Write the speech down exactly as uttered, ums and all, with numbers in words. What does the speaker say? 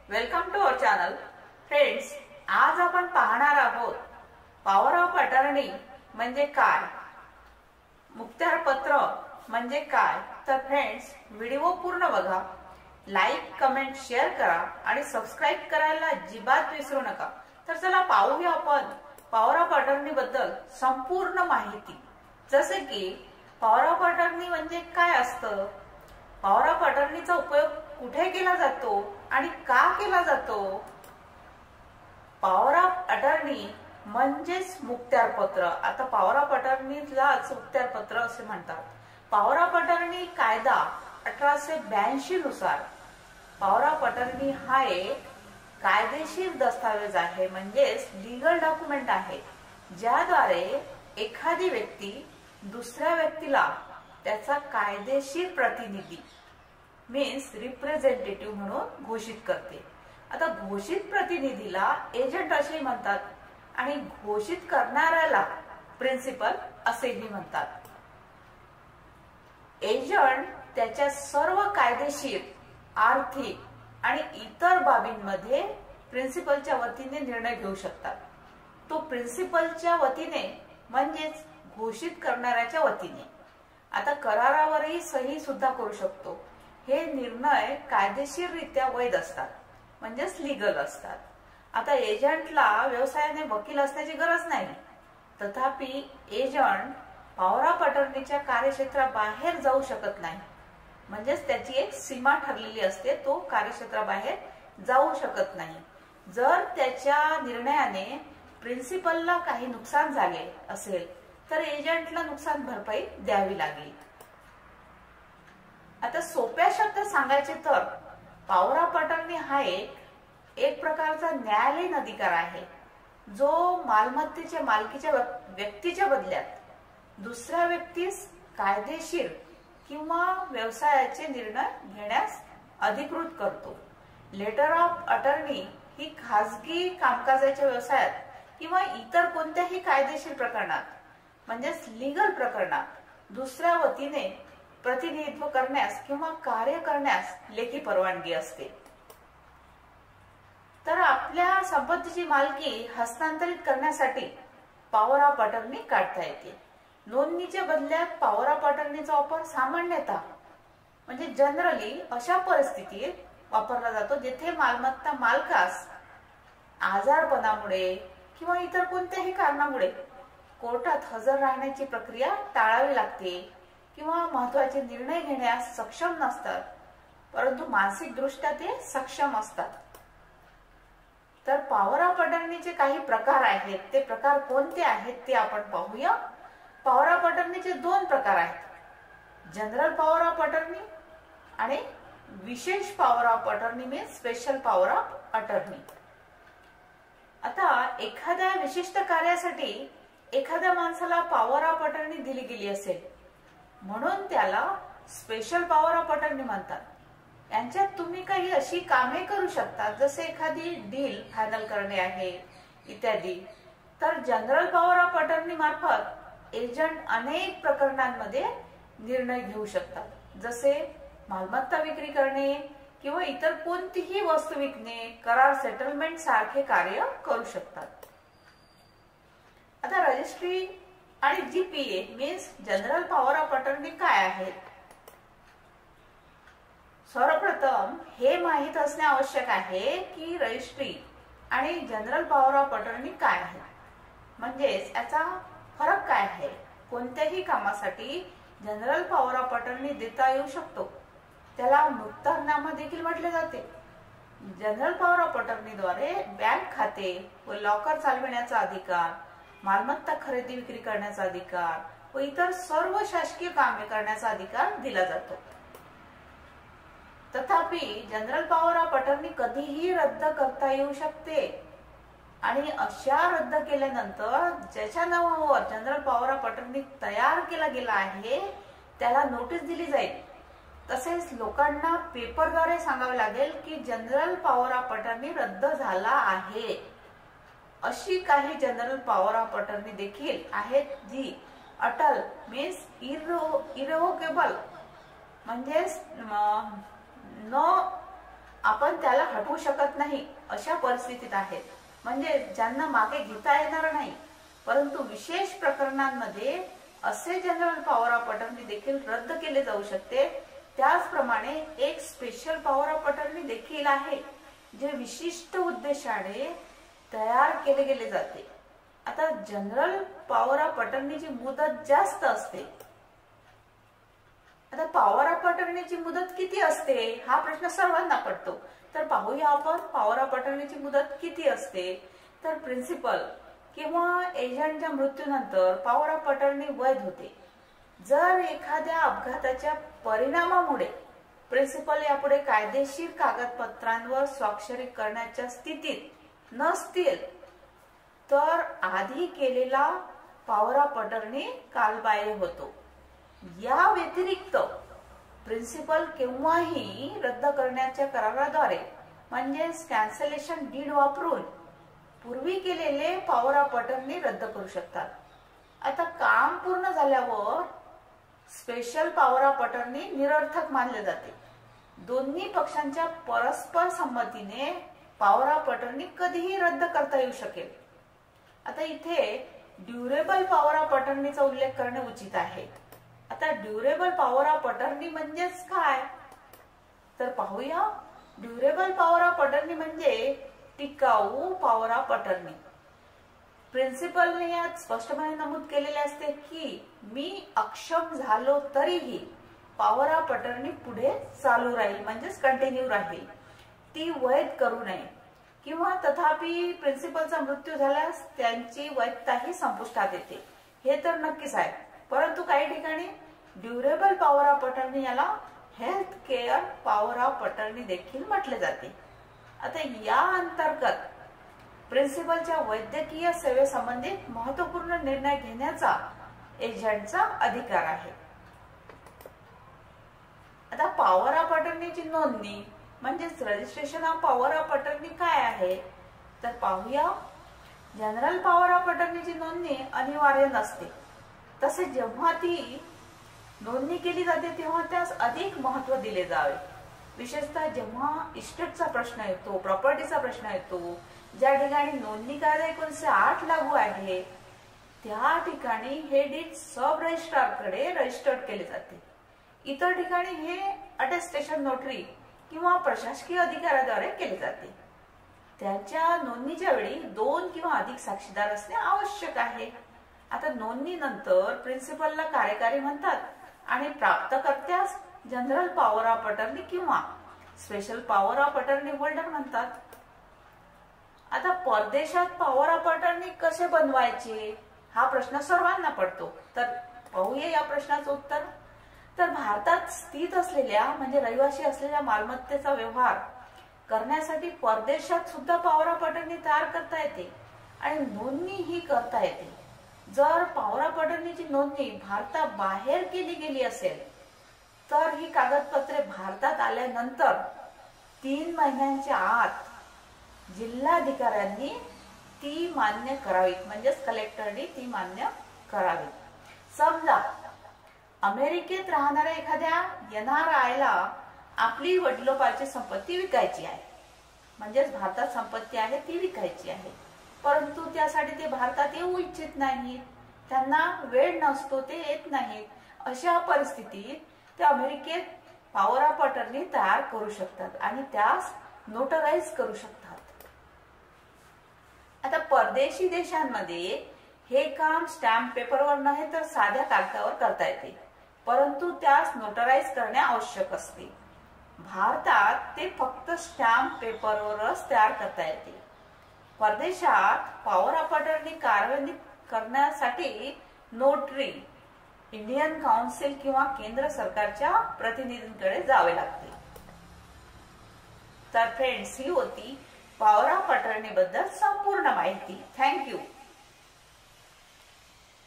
Welcome to our channel. Friends, आज आपण पाहणार आहोत पॉवर ऑफ अटर्नी म्हणजे काय, मुक्तारपत्र म्हणजे काय. तर फ्रेंड्स, व्हिडिओ पूर्ण बघा, लाईक कमेंट शेअर करा आणि सबस्क्राइब करायला अजिबात विसरू नका. तर चला पाहूया आपण पॉवर ऑफ अटर्नी बद्दल संपूर्ण माहिती. जसे की पॉवर ऑफ अटर्नी म्हणजे काय असतं, पॉवर ऑफ अटर्नीचा उपयोग कुठे केला जातो आणि का केला जातो. पॉवर ऑफ अटर्नी म्हणजेच मुक्तारपत्र. आता पॉवर ऑफ अटर्नीलाच मुक्तारपत्र असे म्हणतात. पॉवर ऑफ अटर्नी कायदा अठराशे ब्याऐंशी नुसार पॉवर ऑफ अटर्नी हा एक कायदेशीर दस्तावेज आहे, म्हणजेच लीगल डॉक्युमेंट आहे, ज्याद्वारे एखादी व्यक्ती दुसऱ्या व्यक्तीला त्याचा कायदेशीर प्रतिनिधी मीन्स रिप्रेझेंटेटिव्ह म्हणून घोषित करते. आता घोषित प्रतिनिधीला एजंट असे म्हणतात आणि घोषित करणाऱ्याला प्रिन्सिपल असेही म्हणतात. एजंट त्याच्या सर्व कायदेशीर, आर्थिक आणि इतर बाबींमध्ये प्रिन्सिपलच्या वतीने निर्णय घेऊ शकतात. तो प्रिन्सिपलच्या वतीने म्हणजेच घोषित करणाऱ्याच्या वतीने. आता करारावरही सही सुद्धा करू शकतो. हे निर्णय कायदेशीररित्या वैध असतात, म्हणजेच लीगल असतात. आता एजंटला व्यवसायाने वकील असण्याची गरज नाही, तथापि एजंट पॉवर ऑफ अटर्नीच्या कार्यक्षेत्राबाहेर जाऊ शकत नाही, म्हणजेच त्याची एक सीमा ठरलेली असते. तो कार्यक्षेत्राबाहेर जाऊ शकत नाही. जर त्याच्या निर्णयाने प्रिन्सिपलला काही नुकसान झाले असेल तर एजंटला नुकसान भरपाई द्यावी लागेल. आता सोप्या शब्दात सांगायचे तर पॉवर ऑफ अटर्नी हा एक एक प्रकारचा न्यायालयीन अधिकार आहे, जो मालमत्तेच्या मालकीच्या व्यक्तीच्या बदल्यात दुसऱ्या व्यक्तीस कायदेशीर किंवा व्यवसायाचे निर्णय घेण्यास अधिकृत करतो. लेटर ऑफ अटर्नी ही खासगी कामकाजाच्या व्यवसायात किंवा इतर कोणत्याही कायदेशीर प्रकरणात म्हणजेच लीगल प्रकरणात दुसऱ्या वतीने प्रतिनिधित्व करण्यास किंवा कार्य करण्यास लेखी परवानगी असते. तर आपल्या संपत्तीची मालकी हस्तांतरित करण्यासाठी पॉवर ऑफ अटर्नी काढता येते. नोंदणीच्या बदल्यात पॉवर ऑफ अटर्नीचा वापर सामान्यतः म्हणजे जनरली अशा परिस्थितीत वापरला जातो जेथे मालमत्ता मालकास आजारपणामुळे किंवा इतर कोणत्याही कारणामुळे कोर्टात हजर राहण्याची प्रक्रिया टाळावी लागते किंवा महत्वाचे निर्णय घेण्यास सक्षम नसतात, परंतु मानसिक दृष्ट्या ते सक्षम असतात. तर पॉवर ऑफ अटर्नीचे काही प्रकार आहेत. ते प्रकार कोणते आहेत ते आपण पाहूया. पॉवर ऑफ अटर्नीचे दोन प्रकार आहेत, जनरल पॉवर ऑफ अटर्नी आणि विशेष power of attorney means special power of attorney. आता एखाद्या विशिष्ट कार्यासाठी एखाद्या माणसाला पॉवर ऑफ अटर्नी दिली गेली असेल म्हणून त्याला स्पेशल पॉवर ऑफ अटर्नी म्हणतात. यांच्यात तुम्ही काही अशी कामे करू शकता जसे एखादी डील फायनल करणे आहे इत्यादी. तर जनरल पॉवर ऑफ अटर्नी मार्फत एजंट अनेक प्रकरणांमध्ये निर्णय घेऊ शकतात, जसे मालमत्ता विक्री करणे किंवा इतर कोणतीही वस्तू विकणे, करार सेटलमेंट सारखे कार्य करू शकतात. आता रजिस्ट्री आणि GPA means general power of attorney काय आहेत. सर्वप्रथम हे माहित असणे आवश्यक आहे की रजिस्ट्री आणि जनरल पॉवर ऑफ अटर्नी काय आहे, म्हणजेच याचा फरक काय आहे. कोणत्याही कामासाठी जनरल पॉवर ऑफ अटर्नी देता येऊ शकतो, त्याला मुक्तारनामा देखील म्हटले जाते. जनरल पॉवर ऑफ अटर्नीद्वारे बँक खाते व लॉकर चालविण्याचा अधिकार, मालमत्ता खरेदी विक्री करण्याचा अधिकार व इतर सर्व शासकीय कामे करण्याचा अधिकार दिला जातो. तथापि जनरल पॉवर ऑफ अटर्नी कधीही रद्द करता येऊ शकते आणि अशा रद्द केल्यानंतर ज्याच्या नावावर जनरल पॉवर ऑफ अटर्नी तयार केला गेला आहे त्याला नोटीस दिली जाईल. तसेच लोकांना पेपरद्वारे सांगावे लागेल की जनरल पॉवर ऑफ अटर्नी रद्द झाला आहे. अशी काही जनरल पॉवर ऑफ अटर्नी देखील आहेत जी अटल मीन्स इरो इरेवोकेबल म्हणजेच न आपण त्याला हटवू शकत नाही अशा परिस्थितीत आहेत, म्हणजे ज्यांना मागे घेता येणार नाही. परंतु विशेष प्रकरणांमध्ये असे जनरल पॉवर ऑफ अटर्नी देखील रद्द केले जाऊ शकते. त्याचप्रमाणे एक स्पेशल पॉवर ऑफ अटर्नी देखील आहे जे विशिष्ट उद्देशाने तयार केले गेले जाते. आता जनरल पॉवर ऑफ अटर्नीची मुदत जास्त असते. आता पॉवर ऑफ अटर्नीची मुदत किती असते हा प्रश्न सर्वांना पडतो. तर पाहूया आपण पॉवर ऑफ अटर्नीची मुदत किती असते. तर प्रिन्सिपल किंवा एजंटच्या मृत्यूनंतर पॉवर ऑफ अटर्नी वैध होते. जर एखाद्या अपघाताच्या परिणामामुळे प्रिन्सिपल यापुढे कायदेशीर कागदपत्रांवर स्वाक्षरी करण्याच्या स्थितीत नसतील तर आधी केलेला पॉवर ऑफ अटर्नी कालबाह्य होतो. या व्यतिरिक्त प्रिन्सिपल केव्हाही रद्द करण्याच्या कराराद्वारे म्हणजेच कॅन्सलेशन डीड वापरून पूर्वी केलेले पॉवर ऑफ अटर्नी रद्द करू शकतात. आता काम पूर्ण झाल्यावर स्पेशल पॉवर ऑफ अटर्नी निरर्थक मानले जाते. दोन्ही पक्षांच्या परस्पर संमतीने पॉवर ऑफ अटर्नी कधीही रद्द करता येऊ शकेल. आता इथे ड्युरेबल पॉवर ऑफ अटर्नीचा उल्लेख करणे उचित आहे. आता ड्युरेबल पॉवर ऑफ अटर्नी म्हणजेच काय तर पाहूया. ड्युरेबल पॉवर ऑफ अटर्नी म्हणजे टिकाऊ पॉवर ऑफ अटर्नी. प्रिन्सिपलने यात स्पष्टपणे नमूद केलेले असते की मी अक्षम झालो तरीही पॉवर ऑफ अटर्नी पुढे चालू राहील म्हणजेच कंटिन्यू राहील. ती वैध करू नये किंवा तथापि प्रिन्सिपलचा मृत्यू झाल्यास त्यांची वैधताही संपुष्टात येते हे तर नक्कीच आहे. परंतु काही ठिकाणी ड्युरेबल पॉवर ऑफ अटर्नी याला health care power of attorney देखील म्हटले जाते. आता या अंतर्गत प्रिन्सिपलच्या वैद्यकीय सेवेसंबंधित महत्वपूर्ण निर्णय घेण्याचा एजंटचा अधिकार आहे. आता पॉवर ऑफ अटर्नीची नोंदणी म्हणजेच registration of power of attorney काय आहे तर पाहूया. जनरल पॉवर ऑफ अटर्नीची नोंदणी अनिवार्य नसते. तसे जेव्हा ती नोंदणी केली जाते तेव्हा त्यास अधिक महत्व दिले जावे. विशेषतः जेव्हा इस्टेटचा प्रश्न येतो, प्रॉपर्टीचा प्रश्न येतो, ज्या ठिकाणी नोंदणी कायदा एकोणीसशे आठ लागू आहे त्या ठिकाणी हे डीड सब रजिस्ट्रारकडे रजिस्टर्ड केले जाते. इतर ठिकाणी हे अटेस्टेशन नोटरी किंवा प्रशासकीय अधिकाऱ्याद्वारे केले जाते. त्याच्या नोंदणीच्या वेळी दोन किंवा अधिक साक्षीदार असणे आवश्यक आहे. आता नोंदणीनंतर प्रिन्सिपलला कार्यकारी म्हणतात आणि प्राप्तकर्त्यास जनरल पॉवर ऑफ अटर्नी किंवा special power of attorney holder म्हणतात. आता परदेशात पॉवर ऑफ अटर्नी कसे बनवायचे हा प्रश्न सर्वांना पडतो. तर पाहूया या प्रश्नाचं उत्तर. तर भारतात स्थित असलेल्या म्हणजे रहिवासी असलेल्या मालमत्तेचा व्यवहार करण्यासाठी परदेशात सुद्धा पॉवर ऑफ अटर्नी तयार करता येते आणि नोंदणी ही करता येते. जर पॉवर ऑफ अटर्नीची नोंदणी भारताबाहेर केली गेली असेल तर ही कागदपत्रे भारतात आल्यानंतर तीन महिन्यांच्या आत जिल्हाधिकाऱ्यांनी ती मान्य करावीत म्हणजेच कलेक्टरनी ती मान्य करावी. समजा अमेरिकेत राहणाऱ्या एखाद्या एन आर आयला आपली वडिलोपार्जित संपत्ती विकायची आहे म्हणजेच भारतात संपत्ती आहे ती विकायची आहे. परंतु त्यासाठी ते भारतात येऊ इच्छित नाहीत, त्यांना वेळ नसतो, ते येत नाहीत. अशा परिस्थितीत ते अमेरिकेत पॉवर ऑफ अटर्नी तयार करू शकतात आणि त्यास नोटराइज करू शकतात. आता परदेशी देशांमध्ये हे काम स्टॅम्प पेपरवर नाही तर साध्या कागदावर करता येते, परंतु त्यास नोटराइज करणे आवश्यक असते. भारतात ते फक्त स्टॅम्प पेपरवरच तयार करता येते. परदेशात पॉवर ऑफ अटर्नी कार्यान्वित करण्यासाठी नोटरी इंडियन काउन्सिल किंवा केंद्र सरकारच्या प्रतिनिधींकडे जावे लागते. तर फ्रेंड्स, ही होती पॉवर ऑफ अटर्नी बद्दल संपूर्ण माहिती. थँक्यू.